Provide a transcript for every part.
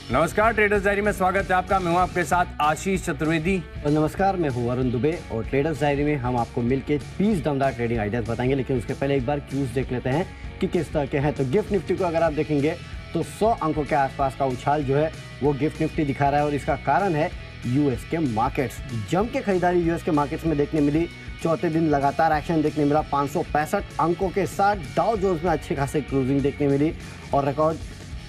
नमस्कार, traders diary में स्वागत है आपका। मैं हूं आपके साथ आशीष चतुर्वेदी। और नमस्कार, मैं हूं वरुण दुबे और ट्रेडर्स डायरी में हम आपको मिलके 20 दमदार ट्रेडिंग आइडियाज बताएंगे। लेकिन उसके पहले एक बार क्यूज देख लेते हैं कि किस तरह के हैं। तो गिफ्ट निफ्टी को अगर आप देखेंगे तो 100 अंकों के आसपास का उछाल जो है वो गिफ्ट निफ्टी दिखा रहा है और इसका कारण है यूएस के मार्केट्स। जम के खरीदारी यूएस के मार्केट्स में देखने मिली। चौथे दिन लगातार एक्शन देखने मिला। 565 अंकों के साथ डाउ जोन्स में अच्छे खासे क्रूजिंग देखने मिली और रिकॉर्ड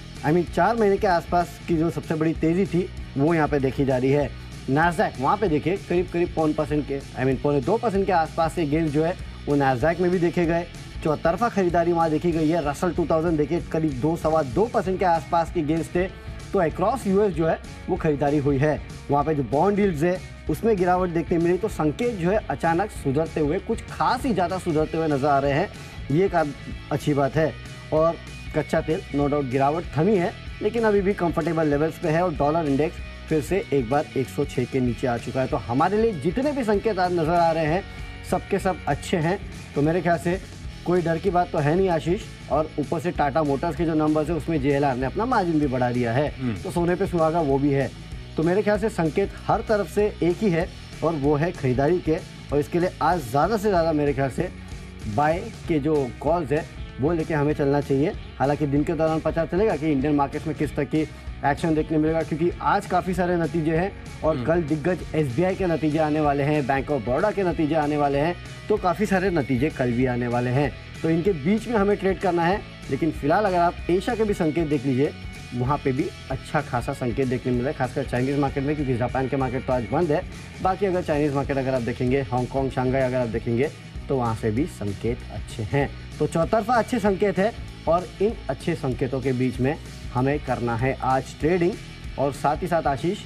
4 महीने के आसपास की जो सबसे बड़ी तेज़ी थी वो यहाँ पे देखी जा रही है। नैस्डैक वहाँ पे देखिए करीब 0.5% के 0.2% के आसपास से गेंस जो है वो नैस्डैक में भी देखे गए। चौतरफा खरीदारी वहाँ देखी गई है। रसल 2000 देखिए करीब 2-2.25% के आसपास के गेंस थे। तो अक्रॉस यूएस जो है वो खरीदारी हुई है। वहाँ पे जो बॉन्ड यील्ड्स है उसमें गिरावट देखने मिली। तो संकेत जो है अचानक सुधरते हुए, कुछ खास ही ज़्यादा सुधरते हुए नजर आ रहे हैं। ये एक अच्छी बात है। और कच्चा तेल नो डाउट गिरावट थमी है लेकिन अभी भी कंफर्टेबल लेवल्स पे है और डॉलर इंडेक्स फिर से एक बार 106 के नीचे आ चुका है। तो हमारे लिए जितने भी संकेत आज नज़र आ रहे हैं सबके सब अच्छे हैं। तो मेरे ख्याल से कोई डर की बात तो है नहीं आशीष। और ऊपर से टाटा मोटर्स के जो नंबर्स है उसमें JLR ने अपना मार्जिन भी बढ़ा दिया है। तो सोने पे सुहागा वो भी है। तो मेरे ख्याल से संकेत हर तरफ से एक ही है और वो है खरीदारी के। और इसके लिए आज ज़्यादा से ज़्यादा मेरे ख्याल से बाय के जो कॉल्स है वो लेके हमें चलना चाहिए। हालांकि दिन के दौरान पता चलेगा कि इंडियन मार्केट्स में किस तरह की एक्शन देखने मिलेगा, क्योंकि आज काफ़ी सारे नतीजे हैं और कल दिग्गज SBI के नतीजे आने वाले हैं, बैंक ऑफ बड़ौदा के नतीजे आने वाले हैं। तो काफ़ी सारे नतीजे कल भी आने वाले हैं। तो इनके बीच में हमें ट्रेड करना है। लेकिन फिलहाल अगर आप एशिया के भी संकेत देख लीजिए वहाँ पे भी अच्छा खासा संकेत देखने मिल रहा है, खासकर चाइनीज़ मार्केट में, क्योंकि जापान के मार्केट तो आज बंद है। बाकी अगर चाइनीज़ मार्केट अगर आप देखेंगे, हांगकॉन्ग, शंघाई अगर आप देखेंगे तो वहाँ से भी संकेत अच्छे हैं। तो चौतरफा अच्छे संकेत है और इन अच्छे संकेतों के बीच में हमें करना है आज ट्रेडिंग। और साथ ही साथ आशीष,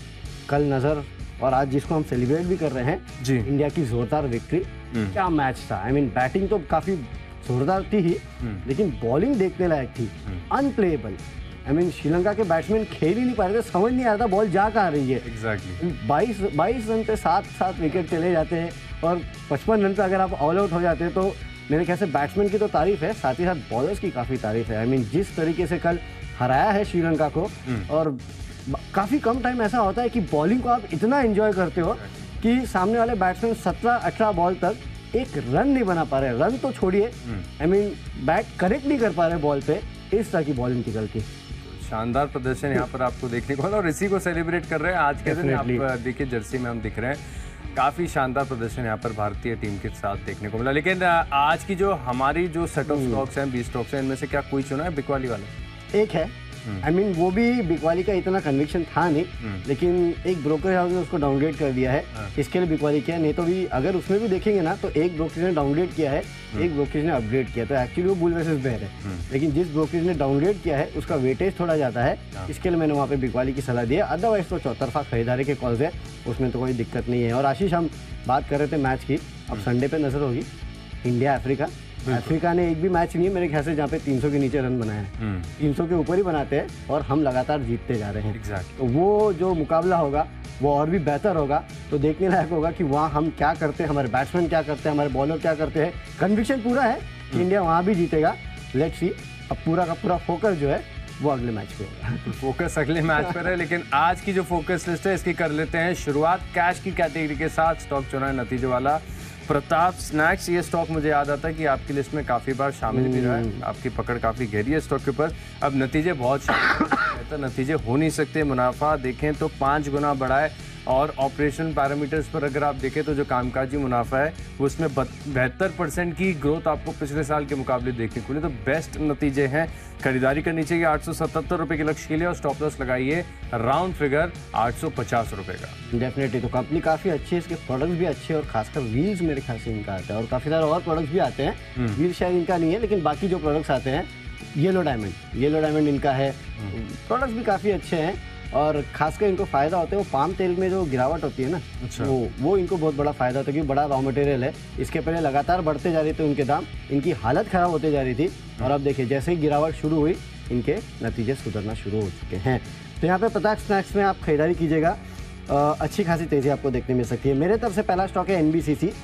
कल नज़र और आज जिसको हम सेलिब्रेट भी कर रहे हैं जी, इंडिया की जोरदार विक्ट्री। क्या मैच था। बैटिंग तो काफ़ी जोरदार थी ही लेकिन बॉलिंग देखने लायक थी, अनप्लेएबल। श्रीलंका के बैट्समैन खेल ही नहीं पा रहे थे, समझ नहीं आ रहा था बॉल जा कहाँ रही है। एग्जैक्टली 22 रन पे 7 विकेट चले जाते हैं और 55 रन पे अगर आप ऑल आउट हो जाते हैं। तो मेरे ख्याल से बैट्समैन की तो तारीफ है, साथ ही साथ बॉलर्स की काफ़ी तारीफ है। जिस तरीके से कल हराया है श्रीलंका को। और काफ़ी कम टाइम ऐसा होता है कि बॉलिंग को आप इतना एंजॉय करते हो कि सामने वाले बैट्समैन 17-18 बॉल तक एक रन नहीं बना पा रहे। रन तो छोड़िए, बैट करेक्ट नहीं कर पा रहे बॉल पे। इस तरह की बॉलिंग की गलती। शानदार प्रदर्शन यहाँ पर आपको देखने को मिला और इसी को सेलिब्रेट कर रहे हैं आज के दिन। आप देखिए जर्सी में हम दिख रहे हैं, काफ़ी शानदार प्रदर्शन यहाँ पर भारतीय टीम के साथ देखने को मिला। लेकिन आज की जो हमारी जो सेट ऑफ स्टॉक्स हैं, 20 स्टॉक्स हैं, इनमें से क्या कोई चुना है बिकवाली वाला? एक है। वो भी बिकवाली का इतना कन्विक्शन था नहीं लेकिन एक ब्रोकर हाउस ने उसको डाउनग्रेड कर दिया है। इसके लिए बिकवाली किया, नहीं तो भी अगर उसमें भी देखेंगे ना तो एक ब्रोकरेज ने डाउनग्रेड किया है, एक ब्रोकरेज ने अपग्रेड किया। तो एक्चुअली वो बुल वर्सेस बेयर है। लेकिन जिस ब्रोकरेज ने डाउनग्रेड किया है उसका वेटेज थोड़ा ज़्यादा है, इसके लिए मैंने वहाँ पे बिकवाली की सलाह दी है। अदरवाइज तो चौतरफा खरीदारी के कॉल्स है, उसमें तो कोई दिक्कत नहीं है। और आशीष, हम बात कर रहे थे मैच की, अब संडे पे नजर होगी इंडिया अफ्रीका। अफ्रीका ने एक भी मैच नहीं है मेरे ख्याल से जहाँ पे 300 के नीचे रन बनाए हैं। 300 के ऊपर ही बनाते हैं और हम लगातार जीतते जा रहे हैं। तो वो जो मुकाबला होगा वो और भी बेहतर होगा। तो देखने लायक होगा कि वहाँ हम क्या करते हैं, हमारे बैट्समैन क्या करते हैं, हमारे बॉलर क्या करते हैं। कन्विक्शन पूरा है कि इंडिया वहाँ भी जीतेगा। Let's see. अब पूरा का पूरा फोकस जो है वो अगले मैच पे होगा। फोकस अगले मैच पर है। लेकिन आज की जो फोकस लिस्ट है इसकी कर लेते हैं शुरुआत। कैश की कैटेगरी के साथ स्टॉक चुना है नतीजे वाला प्रताप स्नैक्स। ये स्टॉक मुझे याद आता है कि आपकी लिस्ट में काफ़ी बार शामिल भी रहा है। आपकी पकड़ काफ़ी गहरी है स्टॉक के ऊपर। अब नतीजे बहुत तो नतीजे हो नहीं सकते। मुनाफा देखें तो 5 गुना बढ़ा है और ऑपरेशनल पैरामीटर्स पर अगर आप देखें तो जो कामकाजी मुनाफा है वो उसमें 72% की ग्रोथ आपको पिछले साल के मुकाबले देखने को मिली। तो बेस्ट नतीजे हैं। खरीदारी करनी चाहिए 877 रुपये के लक्ष्य के लिए और स्टॉप लॉस लगाइए राउंड फिगर 850 रुपये का। डेफिनेटली। तो कंपनी काफ़ी अच्छी है, इसके प्रोडक्ट्स भी अच्छे और खासकर व्हील्स मेरे ख्याल से इनका आता है और काफ़ी सारे और प्रोडक्ट्स भी आते हैं। व्हील शायद इनका नहीं है लेकिन बाकी जो प्रोडक्ट्स आते हैं, येलो डायमंड इनका है। प्रोडक्ट्स भी काफ़ी अच्छे हैं और खासकर इनको फ़ायदा होता है वो पाम तेल में जो गिरावट होती है ना। अच्छा। वो इनको बहुत बड़ा फ़ायदा होता है क्योंकि बड़ा रॉ मटेरियल है। इसके पहले लगातार बढ़ते जा रहे थे उनके दाम, इनकी हालत ख़राब होते जा रही थी और अब देखिए जैसे ही गिरावट शुरू हुई इनके नतीजे सुधरना शुरू हो चुके हैं। तो यहाँ पे प्रताप स्नैक्स में आप खरीदारी कीजिएगा, अच्छी खासी तेज़ी आपको देखने मिल सकती है। मेरे तरफ से पहला स्टॉक है NBCC।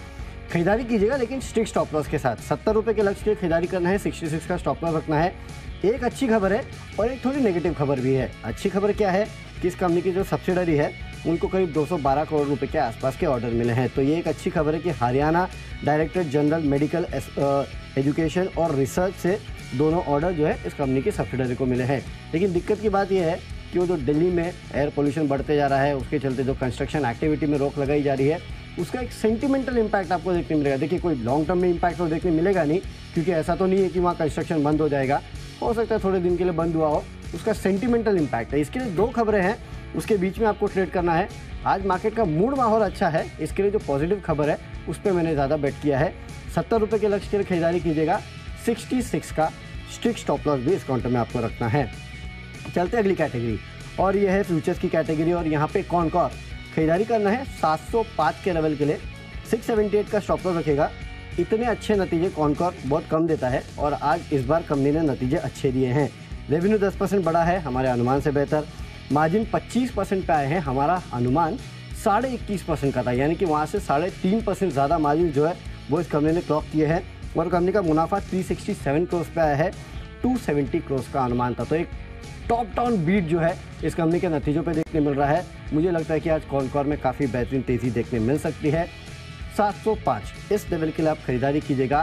खरीदारी कीजिएगा, लेकिन स्ट्रिक्ट स्टॉप लॉस के साथ। 70 रुपये के लक्ष्य के लिए खरीदारी करना है, 66 का स्टॉप लॉस रखना है। एक अच्छी खबर है और एक थोड़ी नेगेटिव खबर भी है। अच्छी खबर क्या है कि इस कंपनी की जो सब्सिडरी है उनको करीब 212 करोड़ रुपए के आसपास के ऑर्डर मिले हैं। तो ये एक अच्छी खबर है कि Haryana directorate general medical education और रिसर्च से दोनों ऑर्डर जो है इस कंपनी की सब्सिडरी को मिले हैं। लेकिन दिक्कत की बात यह है कि वो जो दिल्ली में एयर पोल्यूशन बढ़ते जा रहा है, उसके चलते जो कंस्ट्रक्शन एक्टिविटी में रोक लगाई जा रही है, उसका एक सेंटिमेंटल इम्पैक्ट आपको देखने मिलेगा। देखिए, कोई लॉन्ग टर्म में इम्पैक्ट तो देखने मिलेगा नहीं, क्योंकि ऐसा तो नहीं है कि वहाँ कंस्ट्रक्शन बंद हो जाएगा। हो सकता है थोड़े दिन के लिए बंद हुआ हो, उसका सेंटिमेंटल इम्पैक्ट है। इसके लिए दो खबरें हैं, उसके बीच में आपको ट्रेड करना है। आज मार्केट का मूड माहौल अच्छा है, इसके लिए जो पॉजिटिव खबर है उस पर मैंने ज़्यादा बेट किया है। 70 रुपये के लक्ष्य के लिए खरीदारी कीजिएगा। 66 का स्ट्रिक्ट स्टॉप लॉस भी इस काउंटर में आपको रखना है। चलते अगली कैटेगरी, और यह है फ्यूचर्स की कैटेगरी। और यहाँ पे कॉनकॉर खरीदारी करना है 705 के लेवल के लिए। 678 का स्टॉप लॉस रखेगा। इतने अच्छे नतीजे कॉनकॉर बहुत कम देता है, और आज इस बार कंपनी ने नतीजे अच्छे दिए हैं। रेवेन्यू 10% बढ़ा है, हमारे अनुमान से बेहतर। मार्जिन 25% पे आए हैं, हमारा अनुमान 21.5% का था, यानी कि वहाँ से 3.5% ज़्यादा मार्जिन जो है वो इस कंपनी ने क्लॉक किए हैं। और कंपनी का मुनाफा 367 करोड़ पे आया है, 270 करोड़ का अनुमान था। तो एक टॉप डाउन बीट जो है इस कंपनी के नतीजों पे देखने मिल रहा है। मुझे लगता है कि आज कॉनकॉर में काफ़ी बेहतरीन तेज़ी देखने मिल सकती है। 705 इस लेवल के लिए आप खरीदारी कीजिएगा।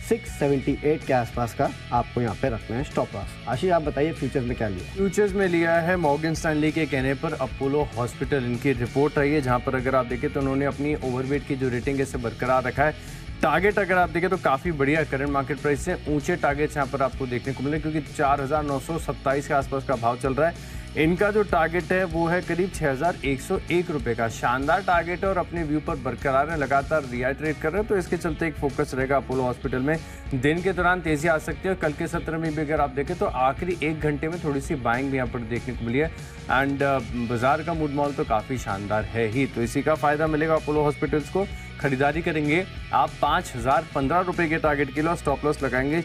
678 के आसपास का आपको यहाँ पे रखना है स्टॉप लॉस। आशीष, आप बताइए फ्यूचर्स में क्या लिया? फ्यूचर्स में लिया है मॉर्गन स्टैनली के कहने पर अपोलो हॉस्पिटल। इनकी रिपोर्ट रही है, जहाँ पर अगर आप देखें तो उन्होंने अपनी ओवरवेट की जो रेटिंग है इसे बरकरार रखा है। टारगेट अगर आप देखें तो काफ़ी बढ़िया करंट मार्केट प्राइस से ऊंचे टारगेट्स यहाँ पर आपको देखने को मिले, क्योंकि 4,927 के आसपास का भाव चल रहा है। इनका जो टारगेट है वो है करीब 6,101 रुपये का। शानदार टारगेट है और अपने व्यू पर बरकरार है, लगातार रियाइटरेट कर रहे हैं। तो इसके चलते एक फोकस रहेगा अपोलो हॉस्पिटल में। दिन के दौरान तेजी आ सकती है। कल के सत्र में भी अगर आप देखें तो आखिरी 1 घंटे में थोड़ी सी बाइंग भी यहाँ पर देखने को मिली है। एंड बाजार का मूड माहौल तो काफ़ी शानदार है ही, तो इसी का फायदा मिलेगा अपोलो हॉस्पिटल्स को। खरीदारी करेंगे आप 5,015 रुपये के टारगेट के लिए, स्टॉप लॉस लगाएंगे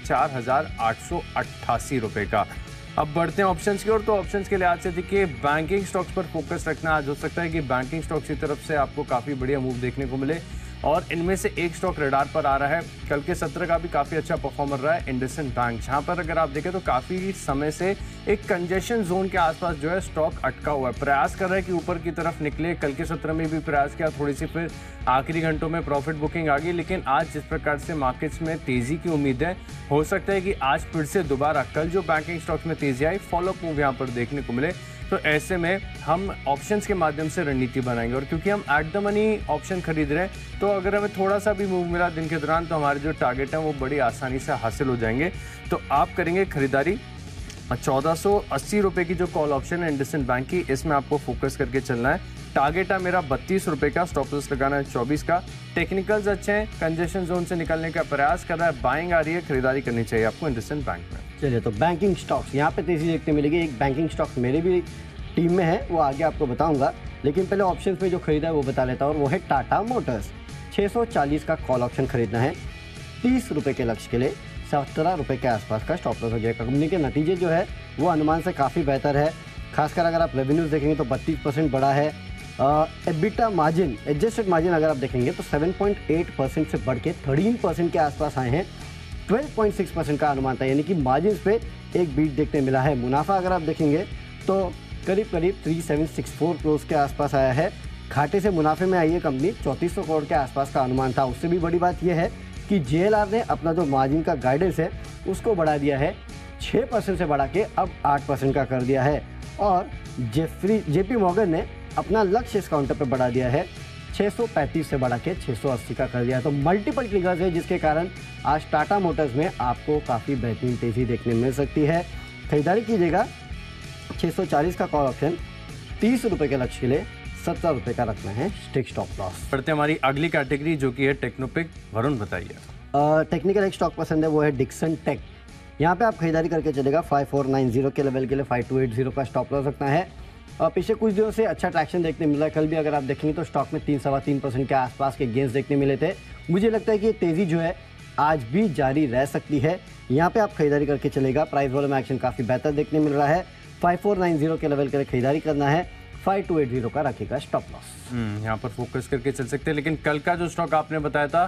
4,888 रुपये का। अब बढ़ते हैं ऑप्शंस की ओर। तो ऑप्शंस के लिए आज से देखिए बैंकिंग स्टॉक्स पर फोकस रखना। आज हो सकता है कि बैंकिंग स्टॉक्स की तरफ से आपको काफ़ी बढ़िया मूव देखने को मिले, और इनमें से एक स्टॉक रडार पर आ रहा है। कल के सत्र का भी काफ़ी अच्छा परफॉर्मर रहा है इंडसइंड बैंक, जहां पर अगर आप देखें तो काफ़ी समय से एक कंजेशन जोन के आसपास जो है स्टॉक अटका हुआ है। प्रयास कर रहा है कि ऊपर की तरफ निकले। कल के सत्र में भी प्रयास किया, थोड़ी सी फिर आखिरी घंटों में प्रॉफिट बुकिंग आ गई। लेकिन आज जिस प्रकार से मार्केट्स में तेज़ी की उम्मीद है, हो सकता है कि आज फिर से दोबारा कल जो बैंकिंग स्टॉक्स में तेज़ी आई, फॉलोअप मूव यहाँ पर देखने को मिले। तो ऐसे में हम ऑप्शंस के माध्यम से रणनीति बनाएंगे, और क्योंकि हम एट द मनी ऑप्शन खरीद रहे हैं तो अगर हमें थोड़ा सा भी मूव मिला दिन के दौरान तो हमारे जो टारगेट हैं वो बड़ी आसानी से हासिल हो जाएंगे। तो आप करेंगे खरीदारी 1480 रुपये की जो कॉल ऑप्शन है इंडसइंड बैंक की, इसमें आपको फोकस करके चलना है। टारगेट है मेरा 32 रुपये का, स्टॉप लॉस लगाना है 24 का। टेक्निकल्स अच्छे हैं, कंजेशन जोन से निकलने का प्रयास कर रहा है, बाइंग आ रही है, खरीदारी करनी चाहिए आपको इंडसइंड बैंक में। चलिए, तो बैंकिंग स्टॉक्स यहाँ पे तेजी देखने मिलेगी। एक बैंकिंग स्टॉक मेरे भी टीम में है, वो आगे आपको बताऊंगा, लेकिन पहले ऑप्शंस में जो खरीदा है वो बता लेता हूँ, और वो है टाटा मोटर्स। 640 का कॉल ऑप्शन खरीदना है। 30 रुपये के लक्ष्य के लिए 17 रुपये के आसपास का स्टॉप लॉस हो जाएगा। कंपनी के नतीजे जो है वो अनुमान से काफ़ी बेहतर है। खासकर अगर आप रेवेन्यूज देखेंगे तो 32% बढ़ा है। एबिटा मार्जिन, एडजस्टेड मार्जिन अगर आप देखेंगे तो 7.8% से बढ़ के 13% के आसपास आए हैं। 12.6% का अनुमान था, यानी कि मार्जिन पे एक बीट देखने मिला है। मुनाफा अगर आप देखेंगे तो करीब 3764 करोड़ के आसपास आया है। घाटे से मुनाफे में आई है कंपनी, 3400 करोड़ के आसपास का अनुमान था। उससे भी बड़ी बात यह है कि JLR ने अपना जो मार्जिन का गाइडेंस है उसको बढ़ा दिया है, 6% से बढ़ा के अब 8% का कर दिया है। और JP मॉर्गन ने अपना लक्ष्य इस काउंटर पर बढ़ा दिया है, 635 से बढ़ा के 680 का कर दिया है। तो मल्टीपल ट्रिगर्स है जिसके कारण आज टाटा मोटर्स में आपको काफ़ी बेहतरीन तेज़ी देखने मिल सकती है। खरीदारी कीजिएगा। 640 का कॉल ऑप्शन, 30 रुपये के लक्ष्य के लिए 17 रुपये का रखना है स्टिक स्टॉप लॉस। बढ़ते हमारी अगली कैटेगरी जो कि है टेक्नोपिक। वरुण बताइए। टेक्निकल एक स्टॉक पसंद है, वो है डिक्सन टेक। यहाँ पे आप खरीदारी करके चलेगा। 5490 के लेवल के लिए 5280 का स्टॉप लॉस रखना है। पिछले कुछ दिनों से अच्छा ट्रैक्शन देखने मिल रहा है। कल भी अगर आप देखेंगे तो स्टॉक में 3-3.25% के आसपास के गेंस देखने मिले थे। मुझे लगता है कि ये तेज़ी जो है आज भी जारी रह सकती है। यहाँ पे आप खरीदारी करके चलेगा। प्राइस वॉल्यूम एक्शन काफ़ी बेहतर देखने मिल रहा है। 5490 के लेवल के लिए खरीदारी करना है। 5280 का रखेगा स्टॉप लॉस। यहाँ पर फोकस करके चल सकते हैं। लेकिन कल का जो स्टॉक आपने बताया था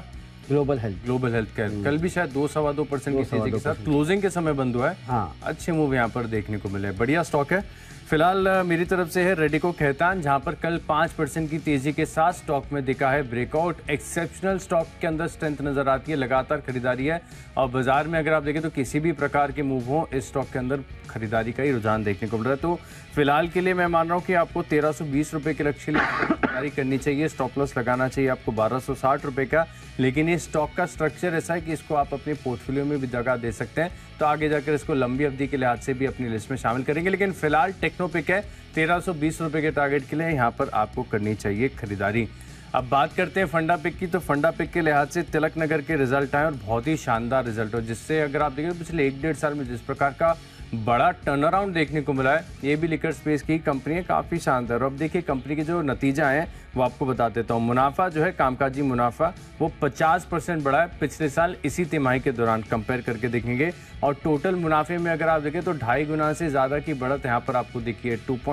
global health. Global health care कल भी शायद 2-2.25% की तेजी के साथ क्लोजिंग के समय बंद हुआ है। हाँ, अच्छे मूव यहाँ पर देखने को मिले, बढ़िया स्टॉक है। फिलहाल मेरी तरफ से है रेडिको खैतान, जहां पर कल 5% की तेजी के साथ स्टॉक में दिखा है ब्रेकआउट। एक्सेप्शनल स्टॉक के अंदर स्ट्रेंथ नजर आती है, लगातार खरीदारी है और बाजार में अगर आप देखें तो किसी भी प्रकार के मूव हो इस स्टॉक के अंदर खरीदारी का ही रुझान देखने को मिल रहा है। तो फिलहाल के लिए मैं मान रहा हूँ कि आपको 1320 रुपए के लक्ष्य खरीदारी करनी चाहिए, स्टॉप लॉस लगाना चाहिए आपको 1260 रुपए का। लेकिन ये स्टॉक का स्ट्रक्चर ऐसा है कि इसको आप अपने पोर्टफोलियो में भी जगह दे सकते हैं, तो आगे जाकर इसको लंबी अवधि के लिहाज से भी अपनी लिस्ट में शामिल करेंगे। लेकिन फिलहाल टेक्नोपिक है, 1320 रुपए के टारगेट के लिए यहाँ पर आपको करनी चाहिए खरीदारी। अब बात करते हैं फंडा पिक की, तो फंडा पिक के लिहाज से तिलक नगर के रिजल्ट आए और बहुत ही शानदार रिजल्ट हो, जिससे अगर आप देखें तो पिछले 1-1.5 साल में जिस प्रकार का बड़ा टर्न अराउंड देखने को मिला है, ये भी लिकर स्पेस की कंपनी है, काफ़ी शानदार। अब देखिए कंपनी के जो नतीजा हैं वो आपको बता देता हूँ। मुनाफा जो है, कामकाजी मुनाफा, वो 50% बढ़ा है पिछले साल इसी तिमाही के दौरान कंपेयर करके देखेंगे। और टोटल मुनाफे में अगर आप देखें तो 2.5 गुना से ज़्यादा की बढ़त यहाँ पर आपको दिखी है,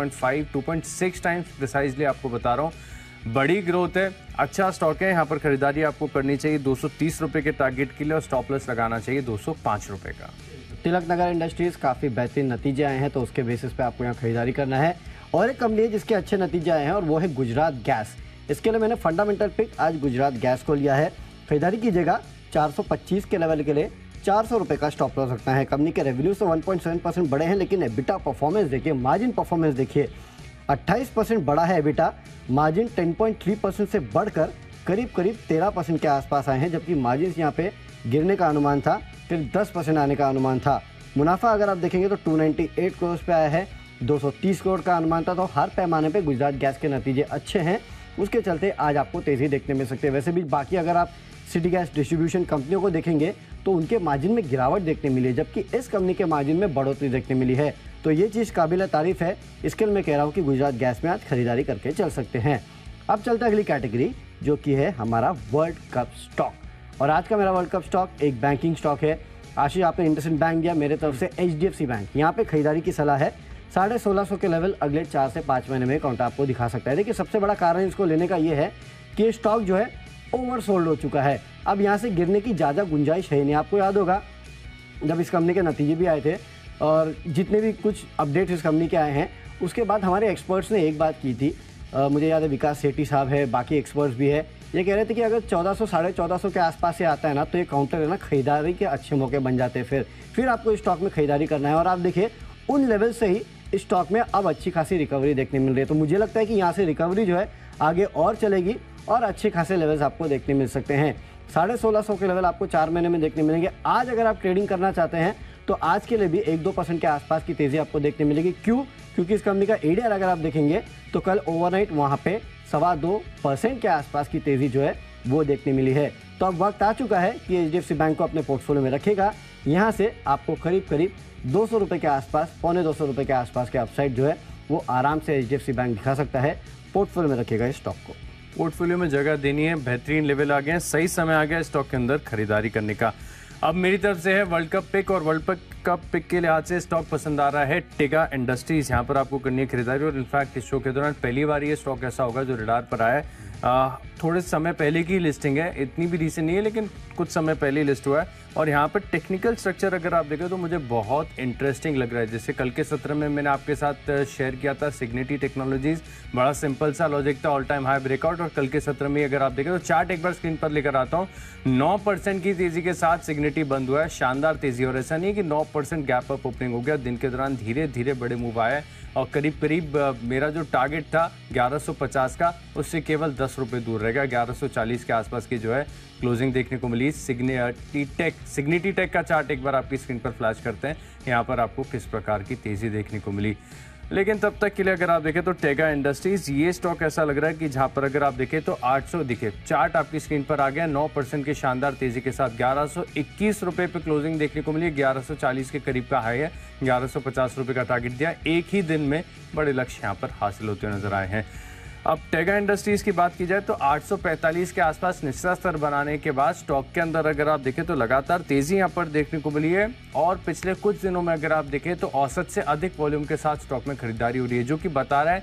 2.6 टाइम्स प्रिसाइजली आपको बता रहा हूँ। बड़ी ग्रोथ है, अच्छा स्टॉक है, यहाँ पर खरीदारी आपको करनी चाहिए 230 रुपये के टारगेट के लिए और स्टॉप लॉस लगाना चाहिए 205 रुपये का। तिलक नगर इंडस्ट्रीज काफ़ी बेहतरीन नतीजे आए हैं, तो उसके बेसिस पे आपको यहाँ खरीदारी करना है। और एक कंपनी है जिसके अच्छे नतीजे आए हैं और वो है गुजरात गैस। इसके लिए मैंने फंडामेंटल पिक आज गुजरात गैस को लिया है। खरीदारी कीजिएगा 425 के लेवल के लिए 400 रुपये का स्टॉप लॉस रखना है। कंपनी के रेवेन्यू से 1.7% बढ़े हैं, लेकिन एबिटा परफॉर्मेंस देखिए, मार्जिन परफॉर्मेंस देखिए, 28% बढ़ा है एबिटा, मार्जिन 10.3% से बढ़कर करीब 13% के आसपास आए हैं, जबकि मार्जिन यहाँ पे गिरने का अनुमान था, फिर 10% आने का अनुमान था। मुनाफा अगर आप देखेंगे तो 298 करोड़ पे आया है, 230 करोड़ का अनुमान था। तो हर पैमाने पे गुजरात गैस के नतीजे अच्छे हैं, उसके चलते आज आपको तेज़ी देखने मिल सकती है। वैसे भी बाकी अगर आप सिटी गैस डिस्ट्रीब्यूशन कंपनियों को देखेंगे तो उनके मार्जिन में गिरावट देखने मिली है, जबकि इस कंपनी के मार्जिन में बढ़ोतरी देखने मिली है। तो ये चीज़ काबिल तारीफ है, इसके लिए मैं कह रहा हूँ कि गुजरात गैस में आज खरीदारी करके चल सकते हैं। अब चलता है अगली कैटेगरी, जो कि है हमारा वर्ल्ड कप स्टॉक। और आज का मेरा वर्ल्ड कप स्टॉक एक बैंकिंग स्टॉक है। आशीष आपने इंडसइंड बैंक दिया, मेरे तरफ से HDFC बैंक, यहाँ पे खरीदारी की सलाह है। 1650 के लेवल अगले 4 से 5 महीने में काउंटर आपको दिखा सकता है। देखिए सबसे बड़ा कारण इसको लेने का ये है कि ये स्टॉक जो है ओवरसोल्ड हो चुका है, अब यहाँ से गिरने की ज़्यादा गुंजाइश है नहीं। आपको याद होगा जब इस कंपनी के नतीजे भी आए थे और जितने भी कुछ अपडेट्स इस कंपनी के आए हैं, उसके बाद हमारे एक्सपर्ट्स ने एक बात की थी, मुझे याद है विकास सेठी साहब है, बाकी एक्सपर्ट्स भी है, ये कह रहे थे कि अगर 1400 साढ़े 1400 के आसपास से आता है ना, तो ये काउंटर है ना, खरीदारी के अच्छे मौके बन जाते हैं। फिर आपको इस स्टॉक में खरीदारी करना है। और आप देखिए उन लेवल से ही इस स्टॉक में अब अच्छी खासी रिकवरी देखने मिल रही है। तो मुझे लगता है कि यहाँ से रिकवरी जो है आगे और चलेगी और अच्छे खासे लेवल्स आपको देखने मिल सकते हैं। 1650 के लेवल आपको 4 महीने में देखने मिलेंगे। आज अगर आप ट्रेडिंग करना चाहते हैं तो आज के लिए भी 1-2% के आसपास की तेज़ी आपको देखने मिलेगी। क्यों? क्योंकि इस कंपनी का ADR अगर आप देखेंगे तो कल ओवरनाइट वहाँ पे 2.25% के आसपास की तेज़ी जो है वो देखने मिली है। तो अब वक्त आ चुका है कि HDFC बैंक को अपने पोर्टफोलियो में रखेगा। यहाँ से आपको करीब 200 रुपये के आसपास, 250 रुपये के आसपास के अपसाइड जो है वो आराम से HDFC बैंक दिखा सकता है। पोर्टफोलियो में रखेगा इस स्टॉक को, पोर्टफोलियो में जगह देनी है, बेहतरीन लेवल आ गया, सही समय आ गया स्टॉक के अंदर खरीदारी करने का। अब मेरी तरफ से है वर्ल्ड कप पिक, और वर्ल्ड कप पिक के लिहाज से स्टॉक पसंद आ रहा है टेगा इंडस्ट्रीज। यहाँ पर आपको करनी है खरीदारी, और इनफैक्ट इस शो के दौरान पहली बार ये स्टॉक ऐसा होगा जो रडार पर आया है। थोड़े समय पहले की लिस्टिंग है, इतनी भी रीसेंट नहीं है, लेकिन कुछ समय पहले लिस्ट हुआ है। और यहाँ पर टेक्निकल स्ट्रक्चर अगर आप देखें तो मुझे बहुत इंटरेस्टिंग लग रहा है। जैसे कल के सत्र में मैंने आपके साथ शेयर किया था सिग्निटी टेक्नोलॉजीज, बड़ा सिंपल सा लॉजिक था, ऑल टाइम हाई ब्रेकआउट। और कल के सत्र में अगर आप देखें तो चार्ट एक बार स्क्रीन पर लेकर आता हूँ, 9% की तेजी के साथ सिग्निटी बंद हुआ है, शानदार तेजी। और ऐसा नहीं है कि 9% गैप अप ओपनिंग हो गया, दिन के दौरान धीरे धीरे बड़े मूव आए और करीब मेरा जो टारगेट था 1150 का, उससे केवल 10 रुपये दूर रह गया। 1140 के आसपास की जो है क्लोजिंग देखने को मिली। सिग्निटी टेक का चार्ट एक बार आपकी स्क्रीन पर फ्लैश करते हैं, यहाँ पर आपको किस प्रकार की तेजी देखने को मिली। लेकिन तब तक के लिए अगर आप देखें तो टेगा इंडस्ट्रीज ये स्टॉक ऐसा लग रहा है कि जहां पर अगर आप देखें तो 800 दिखे, चार्ट आपकी स्क्रीन पर आ गया, 9% की शानदार तेजी के साथ 1121 रुपये पे क्लोजिंग देखने को मिली। 1140 के करीब का हाई है, 1150 रुपये का टारगेट दिया। एक ही दिन में बड़े लक्ष्य यहाँ पर हासिल होते नजर आए हैं। अब टेगा इंडस्ट्रीज की बात की जाए तो 845 के आसपास निचला स्तर बनाने के बाद स्टॉक के अंदर अगर आप देखें तो लगातार तेजी यहाँ पर देखने को मिली है। और पिछले कुछ दिनों में अगर आप देखें तो औसत से अधिक वॉल्यूम के साथ स्टॉक में खरीदारी हो रही है, जो कि बता रहा है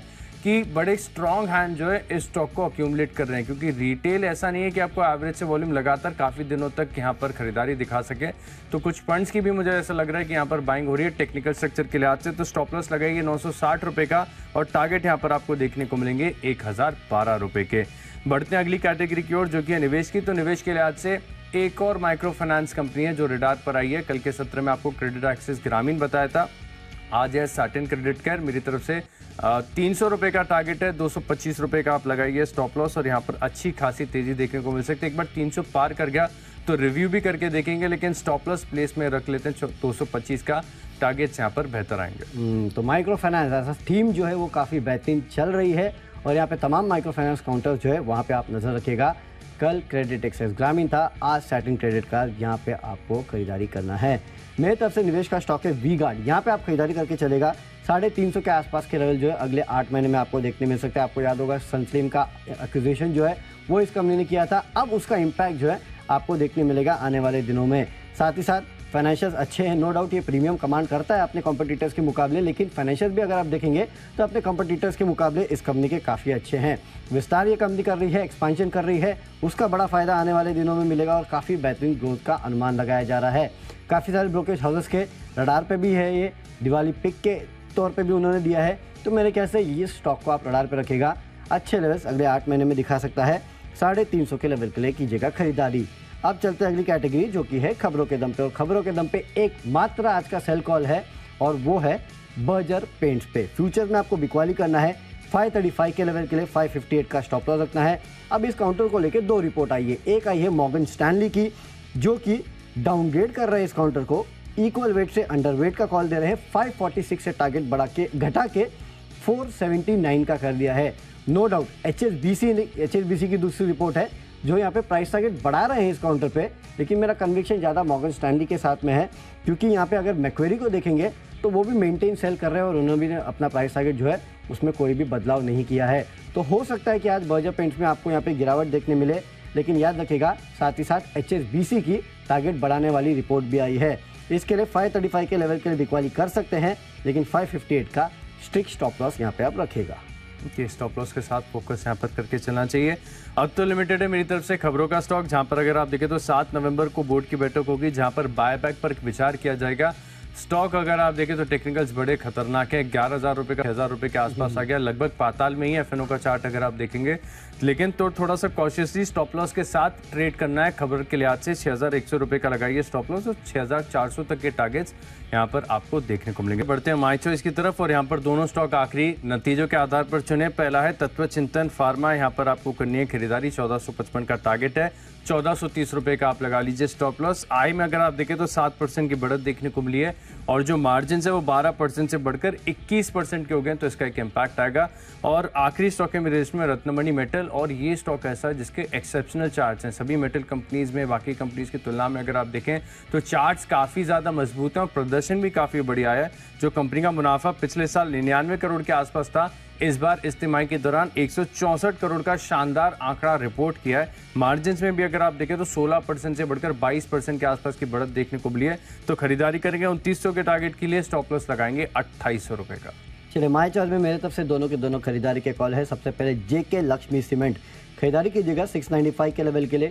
कि बड़े स्ट्रॉन्ग हैंड जो है इस स्टॉक को अक्यूमुलेट कर रहे हैं, क्योंकि रिटेल ऐसा नहीं है कि आपको एवरेज से वॉल्यूम लगातार काफ़ी दिनों तक यहाँ पर खरीदारी दिखा सके। तो कुछ फंड्स की भी मुझे ऐसा लग रहा है कि यहाँ पर बाइंग हो रही है टेक्निकल स्ट्रक्चर के लिहाज से। तो स्टॉप लॉस लगाइए 960 रुपये का और टारगेट यहाँ पर आपको देखने को मिलेंगे 1012 रुपये के। बढ़ते हैं अगली कैटेगरी की ओर, जो कि है निवेश की। तो निवेश के लिहाज से एक और माइक्रो फाइनेंस कंपनी है जो रडार पर आई है। कल के सत्र में आपको क्रेडिट एक्सेस ग्रामीण बताया था, आज है साटिन क्रेडिट केयर। मेरी तरफ से 300 रुपये का टारगेट है, 225 रुपये का आप लगाइए स्टॉप लॉस और यहाँ पर अच्छी खासी तेजी देखने को मिल सकती है। एक बार 300 पार कर गया तो रिव्यू भी करके देखेंगे, लेकिन स्टॉप लॉस प्लेस में रख लेते हैं 225 का टारगेट यहाँ पर बेहतर आएंगे। तो माइक्रो फाइनेंस ऐसा थीम जो है वो काफ़ी बेहतरीन चल रही है और यहाँ पे तमाम माइक्रो फाइनेंस काउंटर जो है वहाँ पे आप नज़र रखिएगा। कल क्रेडिट एक्सेस ग्रामीण था, आज सैटिन क्रेडिट कार्ड, यहाँ पे आपको खरीदारी करना है। मेरी तरफ से निवेश का स्टॉक है वी गार्ड, यहाँ पे आप खरीदारी करके चलेगा। 350 के आसपास के लेवल जो है अगले 8 महीने में आपको देखने मिल सकता है। आपको याद होगा सनस्लिम का एक्विजिशन जो है वो इस कंपनी ने किया था, अब उसका इम्पैक्ट जो है आपको देखने मिलेगा आने वाले दिनों में। साथ ही साथ फाइनेंशियल्स अच्छे हैं, नो डाउट ये प्रीमियम कमांड करता है अपने कॉम्पिटिटर्स के मुकाबले, लेकिन फाइनेंशियल भी अगर आप देखेंगे तो अपने कॉम्पिटिटर्स के मुकाबले इस कंपनी के काफ़ी अच्छे हैं। विस्तार ये कंपनी कर रही है, एक्सपांशन कर रही है, उसका बड़ा फायदा आने वाले दिनों में मिलेगा और काफ़ी बेहतरीन ग्रोथ का अनुमान लगाया जा रहा है। काफ़ी सारे ब्रोकरेज हाउसेस के रडार पे भी है, ये दिवाली पिक के तौर पे भी उन्होंने दिया है। तो मेरे ख्याल से ये स्टॉक को आप रडार पे रखेगा, अच्छे लेवल्स अगले 8 महीने में दिखा सकता है। 350 के लेवल के लिए कीजिएगा खरीदारी। अब चलते हैं अगली कैटेगरी जो कि है खबरों के दम पे, और खबरों के दम पे एक मात्र आज का सेल कॉल है और वो है बर्जर पेंट्स पे। फ्यूचर में आपको बिकवाली करना है, 535 के लेवल के लिए 558 का स्टॉप लॉस रखना है। अब इस काउंटर को लेकर 2 रिपोर्ट आई है, एक आई है मॉर्गन स्टैनली की जो कि डाउनग्रेड कर रहे हैं इस काउंटर को, इक्वल वेट से अंडर वेट का कॉल दे रहे हैं। 546 से टारगेट घटा के 479 का कर दिया है। नो डाउट HSBC की दूसरी रिपोर्ट है जो यहाँ पे प्राइस टारगेट बढ़ा रहे हैं इस काउंटर पे, लेकिन मेरा कन्विक्शन ज़्यादा मॉर्गन स्टैनली के साथ में है, क्योंकि यहाँ पे अगर मैक्वेरी को देखेंगे तो वो भी मेंटेन सेल कर रहे हैं और उन्होंने भी अपना प्राइस टारगेट जो है उसमें कोई भी बदलाव नहीं किया है। तो हो सकता है कि आज बर्जर पेंट्स में आपको यहाँ पे गिरावट देखने मिले, लेकिन याद रखिएगा साथ ही साथ HSBC की टारगेट बढ़ाने वाली रिपोर्ट भी आई है। इसके लिए 535 के लेवल के लिए बिकवाली कर सकते हैं, लेकिन 558 का स्ट्रिक्ट स्टॉप लॉस यहाँ पे आप रखेगा। कि स्टॉप लॉस के साथ फोकस यहाँ पर करके चलना चाहिए। अब तो लिमिटेड है मेरी तरफ से खबरों का स्टॉक, जहाँ पर अगर आप देखें तो 7 नवंबर को बोर्ड की बैठक होगी जहाँ पर बायबैक पर विचार किया जाएगा। स्टॉक अगर आप देखें तो टेक्निकल्स बड़े खतरनाक है, 11,000 रुपये का 1,000 रुपये के आसपास आ गया, लगभग पाताल में ही है FNO का चार्ट अगर आप देखेंगे, लेकिन तो थोड़ा सा कॉशियसली स्टॉप लॉस के साथ ट्रेड करना है। खबर के लिहाज से 6,100 रुपये का लगाइए स्टॉप लॉस और 6,400 तक के टारगेट्स यहाँ पर आपको देखने को मिलेंगे। बढ़ते हैं माई चॉइस की तरफ और यहाँ पर दोनों स्टॉक आखिरी नतीजों के आधार पर चुने। पहला है तत्व चिंतन फार्मा, यहाँ पर आपको करनी है खरीदारी, 1455 का टारगेट है, 1430 रुपये का आप लगा लीजिए स्टॉप लॉस। आई में अगर आप देखें तो 7% की बढ़त देखने को मिली है और जो मार्जिन है वो 12% से बढ़कर 21% के हो गए, तो इसका एक इम्पैक्ट आएगा। और आखिरी स्टॉक है मेरे लिस्ट में रत्नमणि मेटल, और ये स्टॉक ऐसा है जिसके एक्सेप्शनल चार्ट्स हैं सभी मेटल कंपनीज में, बाकी कंपनीज की तुलना में अगर आप देखें तो चार्ट्स काफ़ी ज़्यादा मजबूत हैं और प्रदर्शन भी काफ़ी बढ़िया है। जो कंपनी का मुनाफा पिछले साल 99 करोड़ के आसपास था, इस बार इस तिमाही के दौरान 164 करोड़ का शानदार आंकड़ा रिपोर्ट किया है। मार्जिन्स में भी अगर आप देखें तो 16% से बढ़कर 22% के आसपास की बढ़त देखने को मिली है, तो खरीदारी करेंगे 2900 के टारगेट के लिए, स्टॉप लॉस लगाएंगे 2800 रुपये का। चलिए माई चॉइस में मेरे तरफ से दोनों के दोनों खरीदारी के कॉल है। सबसे पहले JK लक्ष्मी सीमेंट, खरीदारी कीजिएगा 695 के लेवल के लिए,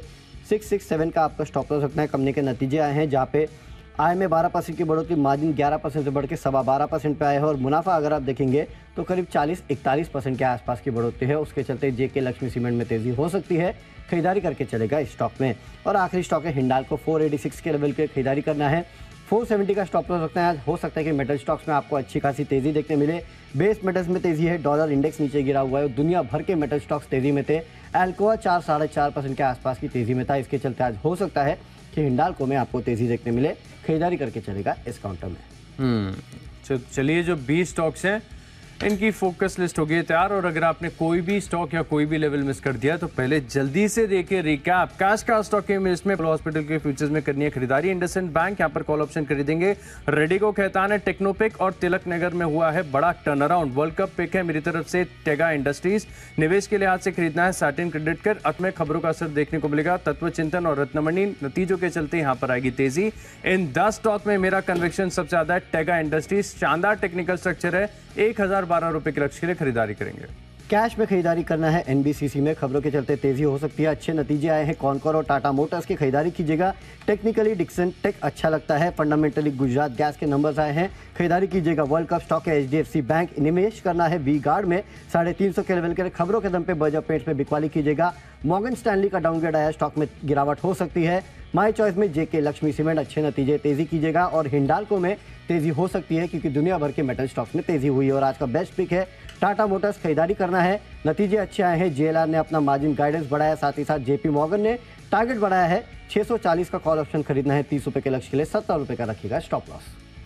667 का आपका स्टॉप लॉस रखना है। कंपनी के नतीजे आए हैं जहाँ पे आय में 12% की बढ़ोतरी, मार्जिन 11% से बढ़ के 12.25% पे आए हैं और मुनाफा अगर आप देखेंगे तो करीब 40-41% के आसपास की बढ़ोतरी है। उसके चलते JK लक्ष्मी सीमेंट में तेजी हो सकती है, खरीदारी करके चलेगा इस स्टॉक में। और आखिरी स्टॉक है हिंडाल्को, 486 के लेवल के खरीदारी करना है, 470 का स्टॉप लॉस रखना है। आज हो सकता है कि मेटल स्टॉक्स में आपको अच्छी खासी तेजी देखने मिले। बेस मेटल्स में तेजी है, डॉलर इंडेक्स नीचे गिरा हुआ है, दुनिया भर के मेटल स्टॉक्स तेजी में थे। एल्कोआ 4-4.5% के आसपास की तेजी में था, इसके चलते आज हो सकता है कि हिंडाल्को में आपको तेजी देखने मिले, खरीदारी करके चलेगा इस काउंटर में। चलिए जो 20 स्टॉक्स हैं इनकी फोकस लिस्ट हो गई है तैयार, और अगर आपने कोई भी स्टॉक या कोई भी लेवल मिस कर दिया तो पहले जल्दी से देखिए रिकैप। कैश का स्टॉक के इसमें हॉस्पिटल के फ्यूचर्स में करनी है खरीदारी, इंडसइंड बैंक यहाँ पर कॉल ऑप्शन खरीदेंगे, रेडिको कहतान है, टेक्नोपिक और तिलक नगर में हुआ है बड़ा turnaround. World cup pick है मेरी तरफ से टेगा इंडस्ट्रीज, निवेश के लिहाज से खरीदना है सैटिन क्रेडिट कर। अंत में खबरों का असर देखने को मिलेगा तत्व चिंतन और रत्नमणि, नतीजों के चलते यहाँ पर आएगी तेजी। इन 10 स्टॉक में मेरा कन्विक्शन सबसे ज्यादा है टेगा इंडस्ट्रीज, शानदार टेक्निकल स्ट्रक्चर है, 1012 11-12 रुपए के लक्ष्य के लिए खरीदारी करेंगे। कैश में खरीदारी करना है एनबीसीसी में, खबरों के चलते तेजी हो सकती है, अच्छे नतीजे आए हैं कॉनकोर और टाटा मोटर्स की खरीदारी कीजिएगा। टेक्निकली डिक्सन टेक अच्छा लगता है, फंडामेंटली गुजरात गैस के नंबर्स आए हैं, खरीदारी कीजिएगा। वर्ल्ड कप स्टॉक है HDFC बैंक, निवेश करना है वी गार्ड में 350 के लेवल के खबरों के दम पे बर्जर पेंट्स में बिकवाली कीजिएगा। मॉर्गन स्टैनली का डाउनग्रेड आया, स्टॉक में गिरावट हो सकती है। माई चॉइस में जेके लक्ष्मी सीमेंट, अच्छे नतीजे, तेजी कीजिएगा। और हिंडाल्को में तेजी हो सकती है क्योंकि दुनिया भर के मेटल स्टॉक्स में तेजी हुई है। और आज का बेस्ट पिक है टाटा मोटर्स, खरीदारी करना है, नतीजे अच्छे आए हैं। JLR ने अपना मार्जिन गाइडेंस बढ़ाया, साथ ही साथ JP मॉर्गन ने टारगेट बढ़ाया है। 640 का कॉल ऑप्शन खरीदना है, 30 रुपए के लक्ष्य के लिए, 70 रुपए का रखिएगा स्टॉप लॉस।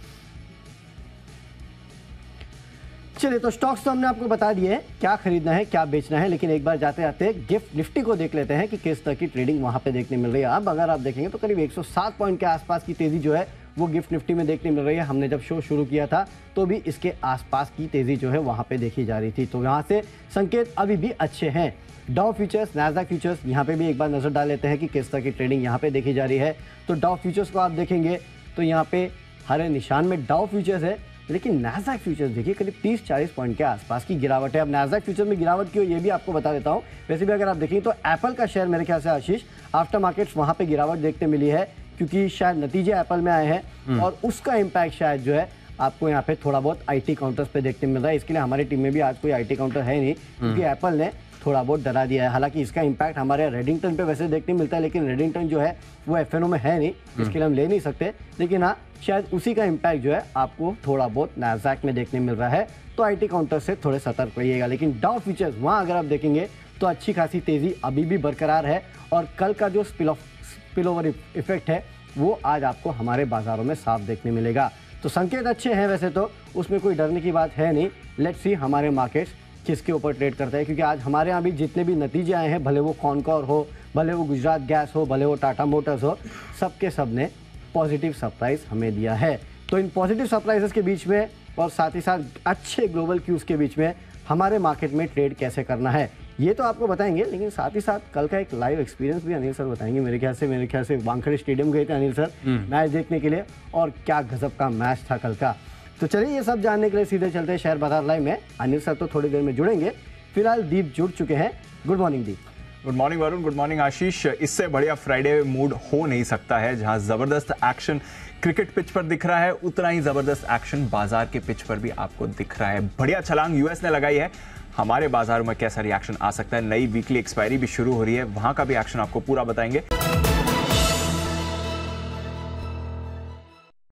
चलिए, तो स्टॉक्स तो हमने आपको बता दिए क्या खरीदना है क्या बेचना है, लेकिन एक बार जाते जाते गिफ्ट निफ्टी को देख लेते हैं कि किस तरह की ट्रेडिंग वहां पे देखने मिल रही है। अब अगर आप देखेंगे तो करीब 107 पॉइंट के आसपास की तेजी जो है वो गिफ्ट निफ्टी में देखने मिल रही है। हमने जब शो शुरू किया था तो भी इसके आसपास की तेजी जो है वहां पे देखी जा रही थी, तो यहाँ से संकेत अभी भी अच्छे हैं। डाउ फ्यूचर्स, नैस्डैक फ्यूचर्स, यहाँ पे भी एक बार नजर डाल लेते हैं कि किस तरह की ट्रेडिंग यहाँ पे देखी जा रही है। तो डाउ फ्यूचर्स को आप देखेंगे तो यहाँ पे हरे निशान में डाउ फ्यूचर्स है, लेकिन नैस्डैक फ्यूचर्स देखिए करीब 30-40 पॉइंट के आसपास की गिरावट है। अब नैस्डैक फ्यूचर्स में गिरावट क्यों, ये भी आपको बता देता हूँ। वैसे भी अगर आप देखें तो एप्पल का शेयर, मेरे ख्याल से आशीष, आफ्टर मार्केट्स वहाँ पे गिरावट देखते मिली है क्योंकि शायद नतीजे एप्पल में आए हैं और उसका इम्पैक्ट शायद जो है आपको यहाँ पे थोड़ा बहुत IT काउंटर्स पे देखने मिल रहा है। इसके लिए हमारी टीम में भी आज कोई IT काउंटर है नहीं क्योंकि एप्पल ने थोड़ा बहुत डरा दिया है। हालांकि इसका इम्पैक्ट हमारे रेडिंगटन पे वैसे देखने मिलता है, लेकिन रेडिंगटन जो है वो FNO में है नहीं, इसके लिए हम ले नहीं सकते। लेकिन हाँ, शायद उसी का इम्पैक्ट जो है आपको थोड़ा बहुत नैस्डैक में देखने मिल रहा है, तो IT काउंटर से थोड़े सतर्क रहिएगा। लेकिन डाउ फ्यूचर्स वहाँ अगर आप देखेंगे तो अच्छी खासी तेजी अभी भी बरकरार है और कल का जो स्पिल ओवर इफेक्ट है वो आज आपको हमारे बाजारों में साफ देखने मिलेगा। तो संकेत अच्छे हैं वैसे तो, उसमें कोई डरने की बात है नहीं। लेट्स सी हमारे मार्केट्स किसके ऊपर ट्रेड करता है, क्योंकि आज हमारे यहाँ भी जितने भी नतीजे आए हैं, भले वो कॉनकोर हो, भले वो गुजरात गैस हो, भले वो टाटा मोटर्स हो, सबके सब ने पॉजिटिव सरप्राइज हमें दिया है। तो इन पॉजिटिव सरप्राइजेस के बीच में और साथ ही साथ अच्छे ग्लोबल क्यूज के बीच में हमारे मार्केट में ट्रेड कैसे करना है ये तो आपको बताएंगे, लेकिन साथ ही साथ कल का एक लाइव एक्सपीरियंस भी अनिल सर बताएंगे। मेरे ख्याल से वानखेड़े स्टेडियम गए थे अनिल सर मैच देखने के लिए, और क्या गजब का मैच था कल का। तो चलिए ये सब जानने के लिए सीधे चलते हैं शेयर बाजार लाइव में। अनिल सर तो थोड़ी देर में जुड़ेंगे, फिलहाल दीप जुड़ चुके हैं। Good morning Deep. Good morning Varun, good morning Ashish. इससे बढ़िया फ्राइडे मूड हो नहीं सकता है, जहां जबरदस्त एक्शन क्रिकेट पिच पर दिख रहा है, उतना ही जबरदस्त एक्शन बाजार के पिच पर भी आपको दिख रहा है। बढ़िया छलांग यूएस ने लगाई है, हमारे बाजारों में कैसा रिएक्शन आ सकता है। नई वीकली एक्सपायरी भी शुरू हो रही है, वहां का भी एक्शन आपको पूरा बताएंगे।